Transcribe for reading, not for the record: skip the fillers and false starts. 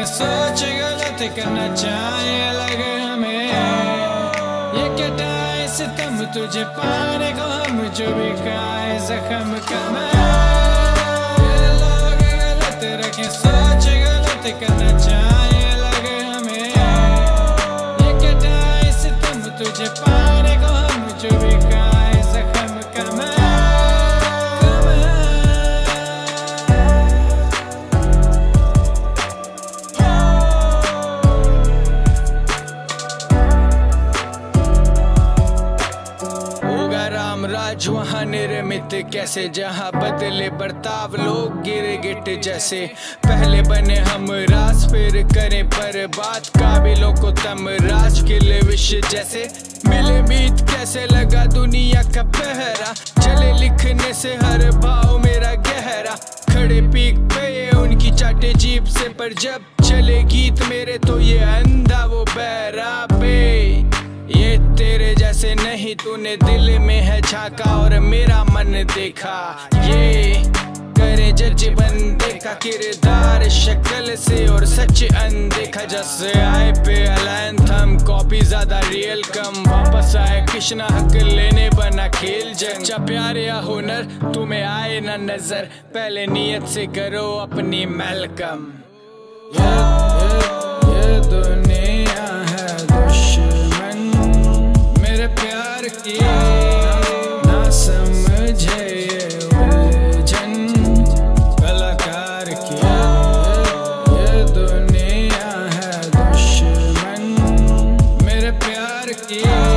सोच गलत करना चाहे लगे हमें। ये क्या टाइम सितम तुझे पाने को हम जो भी खाए जख्म कमाए। लोग गलत रखे सोच गलत करना चाहे लगे हमें। ये क्या टाइम सितम तुझे पाने को हम जो भी खाए जख्म कमाए। राज वहाँ निर्मित कैसे जहाँ बदले बर्ताव लोग गिरे गिट जैसे। पहले बने हम राज फिर करें बर्बाद काबिलों को तम राज किले विश जैसे। मिले मीत कैसे लगा दुनिया का पहरा चले लिखने से हर भाव मेरा गहरा। खड़े पीक पे ये उनकी चाटे जीप से पर जब चले गीत मेरे तो ये अंधा वो बहरा पे। ये तेरे जैसे नहीं तूने दिल में है झांका और मेरा मन देखा। ये करे जज बंदे का किरदार शक्ल से और सच अनदेखा। जैसे आए पे अलायन थम कॉपी ज्यादा रियल कम। वापस आए कृष्णा हक लेने बना खेल जंग। जा प्यार या हुनर तुम्हें आए ना नजर पहले नियत से करो अपनी मेलकम। ये दुनिया है दुश्मन मेरे प्यार की ना समझे ये उलझन कलाकार की। ये दुनिया है दुश्मन मेरे प्यार की।